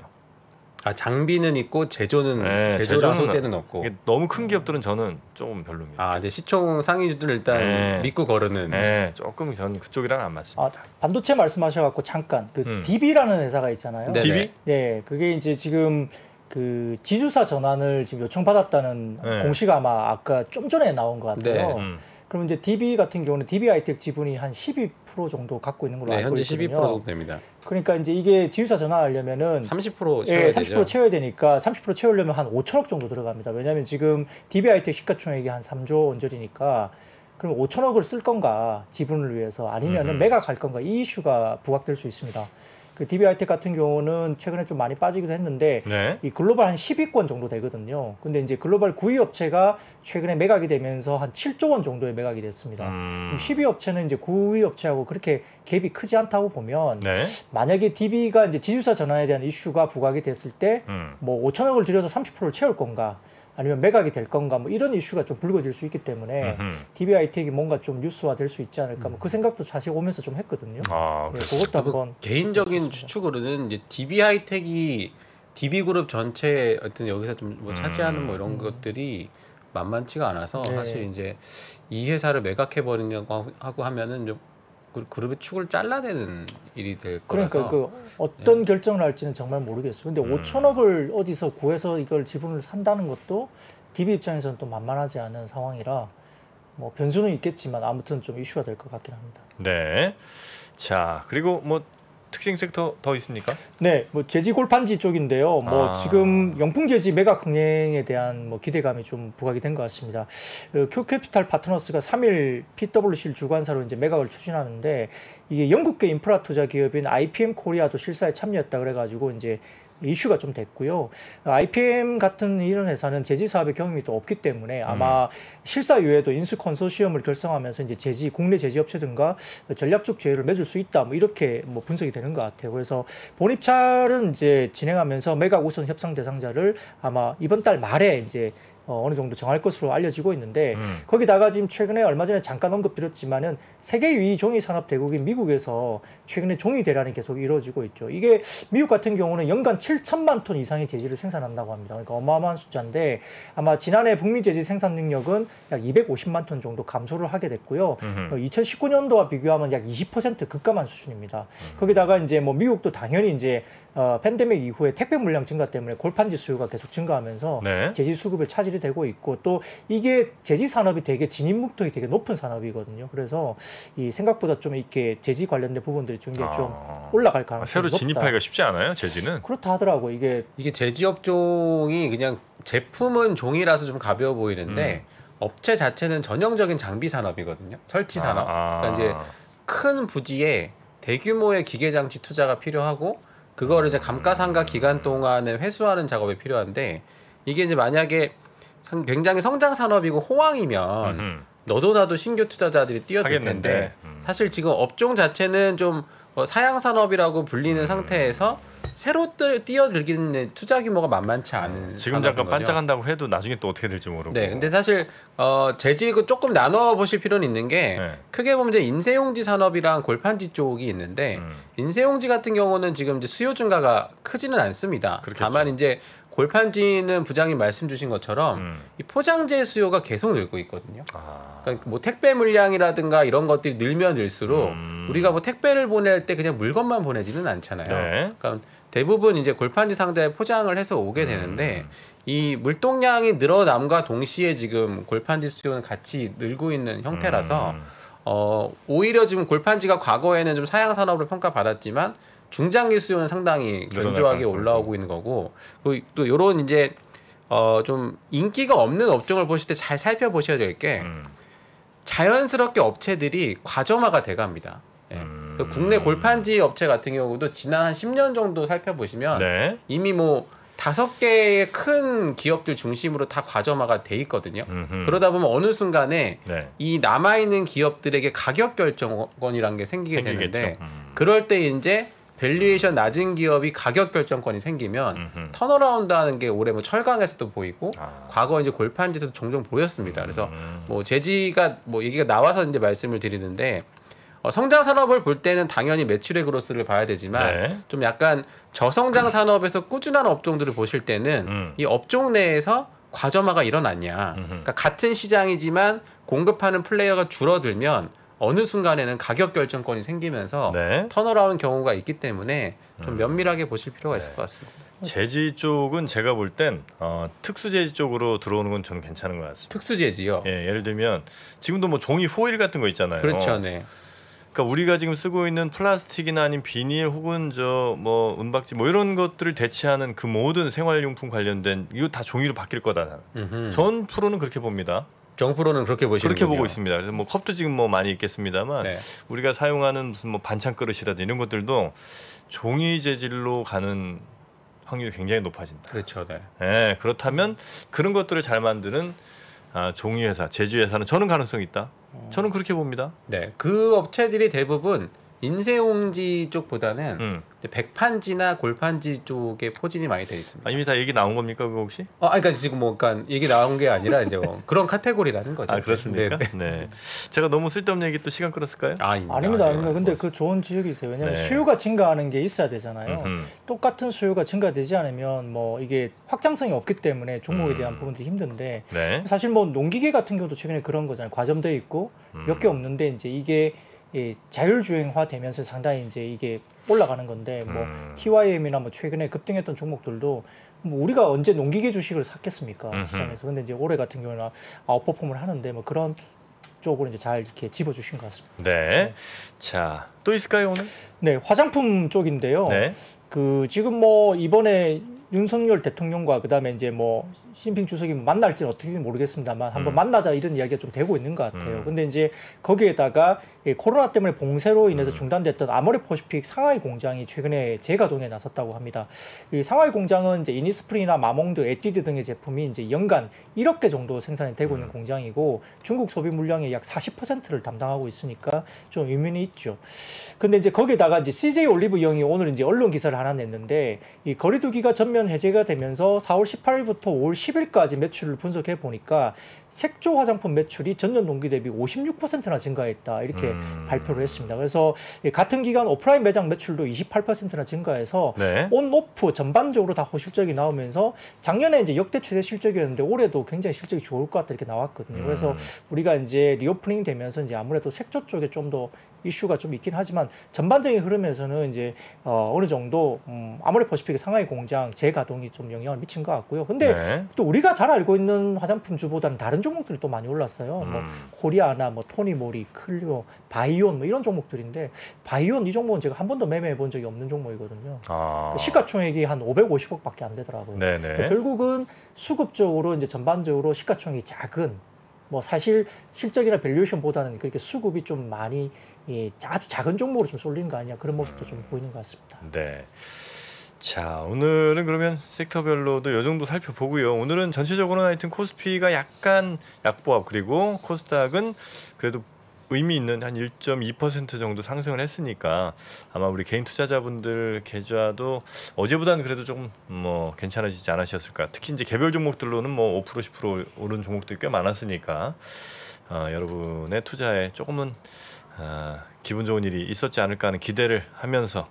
아 장비는 있고 제조는 네, 제조랑 제조는 소재는 없고. 이게 너무 큰 기업들은 저는 조금 별로입니다. 아 이제 시총 상위주들 일단 네. 믿고 거르는. 네, 조금 저는 그쪽이랑 안 맞습니다. 아, 반도체 말씀하셔갖고 잠깐 그 음. DB라는 회사가 있잖아요. 네. DB? 네, 그게 이제 지금 그 지주사 전환을 지금 요청받았다는 네. 공시가 아마 아까 좀 전에 나온 것 같아요. 네. 그럼 이제 DB 같은 경우는 DB 하이텍 지분이 한 12% 정도 갖고 있는 걸로 네, 알고 현재 있거든요. 12% 정도 됩니다. 그러니까 이제 이게 지주사 전환하려면은 30% 예, 채워야 30% 되죠. 채워야 되니까 30% 채우려면 한 5천억 정도 들어갑니다. 왜냐하면 지금 DB 하이텍 시가총액이 한 3조 원전이니까 그럼 5천억을 쓸 건가 지분을 위해서 아니면은 매각할 건가 이 이슈가 부각될 수 있습니다. 그 DB 하이텍 같은 경우는 최근에 좀 많이 빠지기도 했는데 네. 이 글로벌 한 10위권 정도 되거든요. 근데 이제 글로벌 9위 업체가 최근에 매각이 되면서 한 7조 원 정도의 매각이 됐습니다. 그럼 10위 업체는 이제 9위 업체하고 그렇게 갭이 크지 않다고 보면 네. 만약에 DB가 이제 지주사 전환에 대한 이슈가 부각이 됐을 때 뭐 5천억을 들여서 30%를 채울 건가 아니면 매각이 될 건가 뭐 이런 이슈가 좀 불거질 수 있기 때문에 DB 하이텍이 뭔가 좀 뉴스화 될 수 있지 않을까 뭐 그 생각도 사실 오면서 좀 했거든요. 아, 예, 그렇습니다. 그것도 한번 개인적인 추측으로는 이제 DB 하이텍이 DB 그룹 전체 어떤 여기서 좀 뭐 차지하는 뭐 이런 것들이 만만치가 않아서 네. 사실 이제 이 회사를 매각해 버리냐고 하고 하면은 좀 그룹의 축을 잘라내는 일이 될 그러니까 거라서. 그 어떤 결정을 할지는 정말 모르겠어요. 근데 5천억을 어디서 구해서 이걸 지분을 산다는 것도 DB 입장에서는 또 만만하지 않은 상황이라 뭐 변수는 있겠지만 아무튼 좀 이슈가 될 것 같긴 합니다. 네. 자, 그리고 뭐 특징 섹터 더 있습니까? 네, 뭐 제지 골판지 쪽인데요. 뭐 아. 지금 영풍 제지 매각 흥행에 대한 뭐 기대감이 좀 부각이 된 것 같습니다. 큐캐피탈 파트너스가 3일 PwC를 주관사로 이제 매각을 추진하는데 이게 영국계 인프라 투자 기업인 IPM 코리아도 실사에 참여했다 그래가지고 이제 이슈가 좀 됐고요. IPM 같은 이런 회사는 제지 사업의 경험이 또 없기 때문에 아마 실사 이후에도 인수 컨소시엄을 결성하면서 이제 제지 국내 제지 업체 등과 전략적 제휴를 맺을 수 있다. 뭐 이렇게 뭐 분석이 되는 것 같아요. 그래서 본입찰은 이제 진행하면서 매각 우선 협상 대상자를 아마 이번 달 말에 이제 어느 정도 정할 것으로 알려지고 있는데 거기다가 지금 최근에 얼마 전에 잠깐 언급드렸지만은 세계 2위 종이 산업 대국인 미국에서 최근에 종이 대란이 계속 이루어지고 있죠. 이게 미국 같은 경우는 연간 7천만 톤 이상의 제지를 생산한다고 합니다. 그러니까 어마어마한 숫자인데 아마 지난해 북미 제지 생산 능력은 약 250만 톤 정도 감소를 하게 됐고요. 2019년도와 비교하면 약 20% 급감한 수준입니다. 거기다가 이제 뭐 미국도 당연히 이제 팬데믹 이후에 택배 물량 증가 때문에 골판지 수요가 계속 증가하면서 네. 제지 수급에 차질이 되고 있고 또 이게 제지 산업이 되게 진입목적이 되게 높은 산업이거든요. 그래서 이 생각보다 좀 이렇게 제지 관련된 부분들이 좀 올라갈 가능성이 새로 높다. 진입하기가 쉽지 않아요, 제지는? 그렇다 하더라고. 이게 제지 업종이 그냥 제품은 종이라서 좀 가벼워 보이는데 업체 자체는 전형적인 장비 산업이거든요. 설치 산업. 그러니까 이제 큰 부지에 대규모의 기계 장치 투자가 필요하고 그거를 이제 감가상각 기간 동안에 회수하는 작업이 필요한데 이게 이제 만약에 굉장히 성장 산업이고 호황이면 너도 나도 신규 투자자들이 뛰어들 텐데 사실 지금 업종 자체는 좀 사양 산업이라고 불리는 상태에서 새로 뛰어들기는 투자 규모가 만만치 않은 지금 잠깐 반짝한다고 해도 나중에 또 어떻게 될지 모르고. 네, 근데 사실 제지 조금 나눠 보실 필요는 있는 게 크게 보면 이제 인쇄용지 산업이랑 골판지 쪽이 있는데 인쇄용지 같은 경우는 지금 이제 수요 증가가 크지는 않습니다. 그렇겠죠. 다만 이제 골판지는 부장님 말씀 주신 것처럼 이 포장재 수요가 계속 늘고 있거든요. 그러니까 뭐 택배 물량이라든가 이런 것들이 늘면 늘수록 우리가 뭐 택배를 보낼 때 그냥 물건만 보내지는 않잖아요. 네. 그러니까 대부분 이제 골판지 상자에 포장을 해서 오게 되는데 이 물동량이 늘어남과 동시에 지금 골판지 수요는 같이 늘고 있는 형태라서 오히려 지금 골판지가 과거에는 좀 사양 산업으로 평가받았지만 중장기 수요는 상당히 견조하게 올라오고 있는 거고, 그리고 또 이런 이제 좀 인기가 없는 업종을 보실 때 잘 살펴보셔야 될 게 자연스럽게 업체들이 과점화가 돼갑니다. 예. 국내 골판지 업체 같은 경우도 지난 한 10년 정도 살펴보시면 네. 이미 뭐 5개의 큰 기업들 중심으로 다 과점화가 돼 있거든요. 그러다 보면 어느 순간에 네. 이 남아있는 기업들에게 가격 결정권이라는 게 생기게 되는데 그럴 때 이제 밸류에이션 낮은 기업이 가격 결정권이 생기면 턴어라운드 하는 게 올해 뭐 철강에서도 보이고 과거 이제 골판지에서도 종종 보였습니다. 그래서 뭐 제지가 뭐 얘기가 나와서 이제 말씀을 드리는데 성장 산업을 볼 때는 당연히 매출의 그로스를 봐야 되지만 네. 좀 약간 저성장 산업에서 꾸준한 업종들을 보실 때는 이 업종 내에서 과점화가 일어났냐. 그러니까 같은 시장이지만 공급하는 플레이어가 줄어들면 어느 순간에는 가격 결정권이 생기면서 네. 턴어라운드 경우가 있기 때문에 좀 면밀하게 보실 필요가 있을 것 같습니다. 재지 쪽은 제가 볼 땐 특수 재지 쪽으로 들어오는 건 저는 괜찮은 것 같습니다. 특수 재지요. 예, 예를 들면 지금도 뭐 종이 호일 같은 거 있잖아요. 그렇죠, 네. 그러니까 우리가 지금 쓰고 있는 플라스틱이나 아닌 비닐 혹은 저 뭐 은박지 뭐 이런 것들을 대체하는 그 모든 생활용품 관련된 이거 다 종이로 바뀔 거다. 전 프로는 그렇게 봅니다. 정프로는 그렇게 보시는군요. 그렇게 보고 있습니다. 그래서 뭐 컵도 지금 뭐 많이 있겠습니다만 네. 우리가 사용하는 무슨 뭐 반찬 그릇이라든지 이런 것들도 종이 재질로 가는 확률이 굉장히 높아진다. 그렇죠, 네. 예, 그렇다면 그런 것들을 잘 만드는 종이 회사, 제지 회사는 저는 가능성이 있다. 저는 그렇게 봅니다. 네, 그 업체들이 대부분 인쇄용지 쪽보다는 백판지나 골판지 쪽에 포진이 많이 돼 있습니다. 이미 다 얘기 나온 겁니까, 그거 혹시? 그러니까 지금 뭐, 그러니까 얘기 나온 게 아니라 이제 뭐 그런 카테고리라는 거죠. 그렇습니까? 네. 제가 너무 쓸데없는 얘기 또 시간 끌었을까요? 아닙니다. 근데 그 좋은 지적이세요. 왜냐하면 네. 수요가 증가하는 게 있어야 되잖아요. 똑같은 수요가 증가되지 않으면 뭐 이게 확장성이 없기 때문에 종목에 대한 부분도 힘든데 네. 사실 뭐 농기계 같은 경우도 최근에 그런 거잖아요. 과점돼 있고 몇 개 없는데 이제 이게 자율주행화 되면서 상당히 이제 이게 올라가는 건데 뭐 TYM이나 뭐 최근에 급등했던 종목들도 뭐 우리가 언제 농기계 주식을 샀겠습니까 시장에서. 근데 이제 올해 같은 경우는 아웃퍼폼을 하는데 뭐 그런 쪽으로 이제 잘 이렇게 집어주신 것 같습니다. 네. 자, 또 있을까요 오늘? 네, 화장품 쪽인데요. 네. 그 지금 뭐 이번에 윤석열 대통령과 그다음에 이제 뭐 시진핑 주석이 만날지는 어떻게인지 모르겠습니다만 한번 만나자 이런 이야기가 좀 되고 있는 것 같아요. 근데 이제 거기에다가 코로나 때문에 봉쇄로 인해서 중단됐던 아모레퍼시픽 상하이 공장이 최근에 재가동에 나섰다고 합니다. 이 상하이 공장은 이제 이니스프리나 마몽드, 에뛰드 등의 제품이 이제 연간 1억 개 정도 생산이 되고 있는 공장이고 중국 소비 물량의 약 40%를 담당하고 있으니까 좀 의문이 있죠. 근데 이제 거기에다가 이제 CJ 올리브영이 오늘 이제 언론 기사를 하나 냈는데 이 거리두기가 전면 해제가 되면서 4월 18일부터 5월 10일까지 매출을 분석해 보니까 색조 화장품 매출이 전년 동기 대비 56%나 증가했다 이렇게 발표를 했습니다. 그래서 같은 기간 오프라인 매장 매출도 28%나 증가해서 네. 온 오프 전반적으로 다 호실적이 나오면서 작년에 이제 역대 최대 실적이었는데 올해도 굉장히 실적이 좋을 것 같다 이렇게 나왔거든요. 그래서 우리가 이제 리오프닝 되면서 이제 아무래도 색조 쪽에 좀 더 이슈가 좀 있긴 하지만 전반적인 흐름에서는 이제 어느 정도 아모레퍼시픽의 상하이 공장 재가동이 좀 영향을 미친 것 같고요. 근데 네. 또 우리가 잘 알고 있는 화장품주보다는 다른 종목들이 또 많이 올랐어요. 뭐 코리아나 뭐 토니모리, 클리오, 바이온 뭐 이런 종목들인데 바이온 이 종목은 제가 한 번도 매매해 본 적이 없는 종목이거든요. 시가총액이 한 550억밖에 안 되더라고요. 네네. 결국은 수급적으로 이제 전반적으로 시가총액이 작은 뭐 사실 실적이나 밸류에이션보다는 그렇게 수급이 좀 많이 아주 작은 종목으로 좀 쏠리는 거 아니냐 그런 모습도 좀 보이는 것 같습니다. 네. 자, 오늘은 그러면 섹터별로도 이 정도 살펴보고요. 오늘은 전체적으로는 하여튼 코스피가 약간 약보합 그리고 코스닥은 그래도 의미 있는 한 1.2% 정도 상승을 했으니까 아마 우리 개인 투자자분들 계좌도 어제보다는 그래도 조금 뭐 괜찮아지지 않으셨을까. 특히 이제 개별 종목들로는 뭐 5% 10% 오른 종목들이 꽤 많았으니까 여러분의 투자에 조금은 기분 좋은 일이 있었지 않을까 하는 기대를 하면서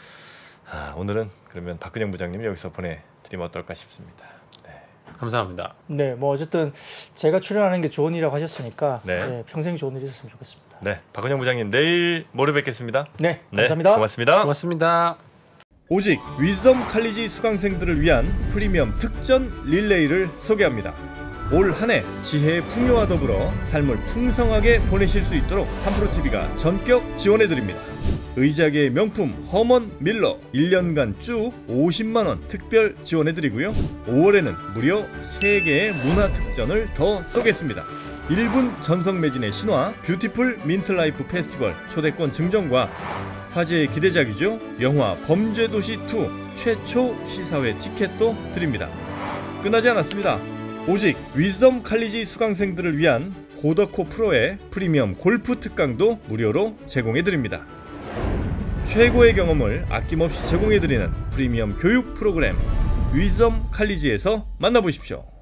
오늘은 그러면 박근영 부장님 여기서 보내드리면 어떨까 싶습니다. 감사합니다. 네, 뭐 어쨌든 제가 출연하는 게 좋은 일이라고 하셨으니까 네. 평생 좋은 일이 있었으면 좋겠습니다. 네, 박근영 부장님 내일 모레 뵙겠습니다. 네, 감사합니다. 고맙습니다. 고맙습니다. 오직 위즈덤 칼리지 수강생들을 위한 프리미엄 특전 릴레이를 소개합니다. 올 한 해 지혜의 풍요와 더불어 삶을 풍성하게 보내실 수 있도록 3프로TV가 전격 지원해드립니다. 의자계의 명품 허먼 밀러 1년간 쭉 50만원 특별 지원해드리고요. 5월에는 무려 3개의 문화특전을 더 쏘겠습니다. 1분 전성 매진의 신화 뷰티풀 민트라이프 페스티벌 초대권 증정과 화제의 기대작이죠. 영화 범죄도시2 최초 시사회 티켓도 드립니다. 끝나지 않았습니다. 오직 위즈덤 칼리지 수강생들을 위한 고더코 프로의 프리미엄 골프 특강도 무료로 제공해드립니다. 최고의 경험을 아낌없이 제공해드리는 프리미엄 교육 프로그램 위즈덤 칼리지에서 만나보십시오.